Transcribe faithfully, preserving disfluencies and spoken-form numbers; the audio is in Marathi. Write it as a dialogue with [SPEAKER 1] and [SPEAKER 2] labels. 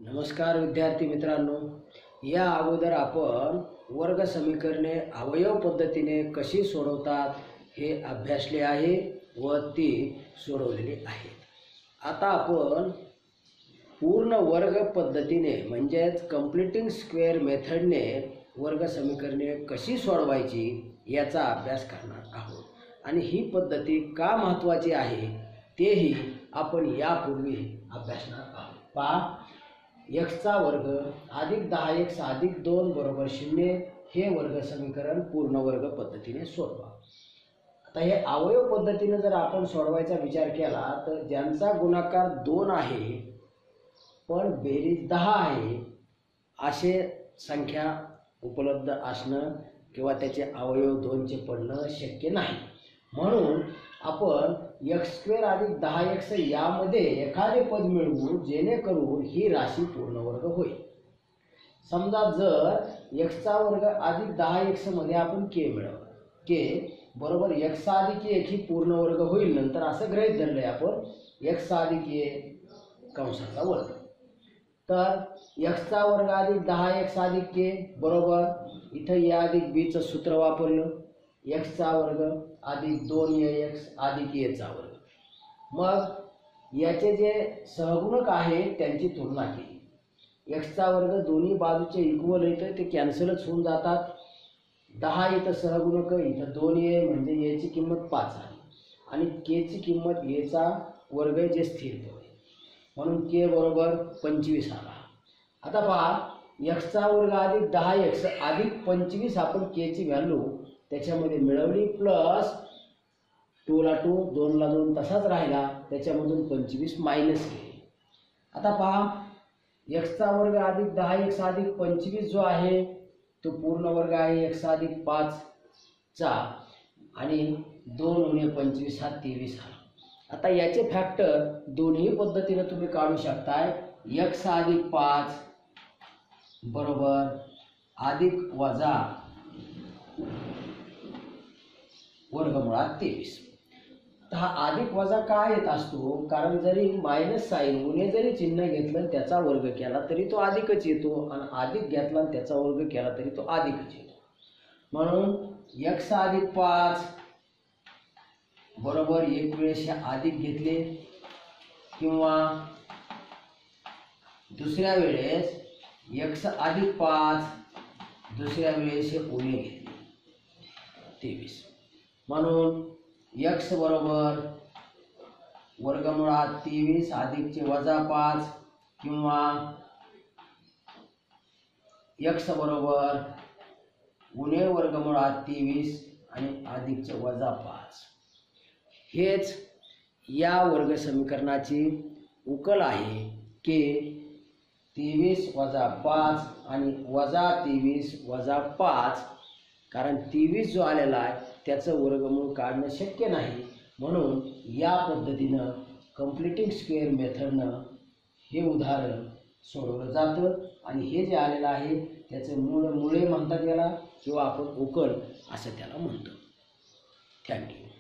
[SPEAKER 1] नमस्कार विद्यार्थी मित्रांनो, या अगोदर आपण वर्ग समीकरणे अवयव पद्धतीने कशी सोडवतात हे अभ्यासले आहे व ती सोडवलेली आहेत। आता आपण पूर्ण वर्ग पद्धतीने म्हणजेच कंप्लीटिंग स्क्वेअर मेथडने वर्ग समीकरणे कशी सोडवायची याचा अभ्यास करणार आहोत आणि ही पद्धती का महत्त्वाची आहे तेही आपण यापूर्वी अभ्यासणार आहोत। पहा, एक्सचा वर्ग अधिक दहा एक्स अधिक दोन बरोबर शून्य हे वर्ग समीकरण पूर्ण वर्ग पद्धतीने सोडवा। आता हे अवयव पद्धतीने जर आपण सोडवायचा विचार केला तर ज्यांचा गुणाकार दोन आहे पण बेरीज दहा आहे असे संख्या उपलब्ध असणं किंवा त्याचे अवयव दोनचे पडणं शक्य नाही। म्हणून आपण एक्स स्क्वेअर अधिक दहा एक्स यामध्ये एखादे पद मिळवू जेणेकरून ही राशी पूर्ण वर्ग होईल। समजा जर एक्सचा वर्ग अधिक दहा एक्स मध्ये आपण के मिळवलं, के बरोबर एक्स अधिक एक ही पूर्ण वर्ग होईल। नंतर असं गृहीत धरलंय आपण एक्स अधिक एक कंसाचा वर्ग, तर एक्सचा वर्ग अधिक दहा एक्स अधिक के बरोबर इथं ए अधिक बी चं सूत्र वापरलं, एक्सचा वर्ग अधिक दोन ए एक्स अधिक ए चा वर्ग। मग याचे जे सहगुणक आहेत त्यांची तुलना केली। एक्सचा वर्ग दोन्ही बाजूचे इक्वल येतं ते कॅन्सलच होऊन जातात। दहा इथं सहगुणक इथं दोन ए म्हणजे एची किंमत पाच आहे आणि के ची किंमत एचा वर्ग जे स्थिर आहे म्हणून के बरोबर पंचवीस आला। आता पहा, एक्सचा वर्ग अधिक दहा एक्स अधिक पंचवीस आपण के ची व्हॅल्यू त्याच्यामध्ये मिळवली प्लस टू ला टू दोन ला दोन तसाच राहिला, त्याच्यामधून पंचवीस मायनस केले। आता पहा, एक्सचा वर्ग अधिक दहा एक्स अधिक पंचवीस जो आहे तो पूर्ण वर्ग आहे एक्स अधिक पाच चा आणि दोन उणे पंचवीस हा तेवीस आला। आता याचे फॅक्टर दोन्ही पद्धतीने तुम्ही काढू शकताय। एक्स अधिक पाच बरोबर अधिक वजा वर्गमुळात तेवीस। हा अधिक वजा का येत असतो, कारण जरी मायनस साइन उणे जरी चिन्ह घेतलं त्याचा वर्ग केला तरी तो अधिकच येतो आणि अधिक घेतला त्याचा वर्ग केला तरी तो अधिकच येतो। म्हणून एक्स अधिक पाच बरोबर एक वेळेस हे अधिक घेतले किंवा दुसऱ्या वेळेस एक्स अधिक पाच दुसऱ्या वेळेस हे उणे घेतले तेवीस। म्हणून एक्स बरोबर वर्गमुळात तेवीस अधिकचे वजा पाच किंवा एक्स बरोबर उणे वर्गमुळात तेवीस आणि अधिकचे वजा पाच। हेच या वर्ग समीकरणाची उकल आहे की तेवीस वजा पाच आणि वजा तेवीस वजा पाच, कारण तेवीस जो आलेला आहे त्याचं वर्गमूळ काढणं शक्य नाही। म्हणून या पद्धतीनं कंप्लीटिंग स्क्वेअर मेथडनं हे उदाहरण सोडवलं जातं आणि हे जे आलेलं आहे त्याचं मूळ मुळे म्हणतात याला किंवा आपण उकल असं त्याला म्हणतो। थँक्यू।